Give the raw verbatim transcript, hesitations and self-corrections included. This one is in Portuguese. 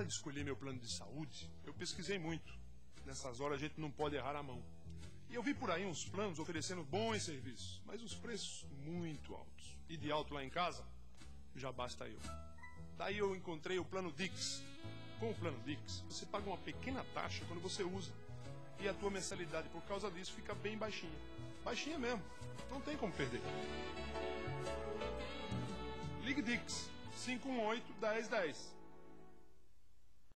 de escolher meu plano de saúde, eu pesquisei muito. Nessas horas a gente não pode errar a mão. E eu vi por aí uns planos oferecendo bons serviços, mas os preços muito altos. E de alto lá em casa, já basta eu. Daí eu encontrei o plano Dix. Com o plano Dix, você paga uma pequena taxa quando você usa. E a tua mensalidade por causa disso fica bem baixinha. Baixinha mesmo, não tem como perder. Ligue Dix, cinco um oito, um zero um zero.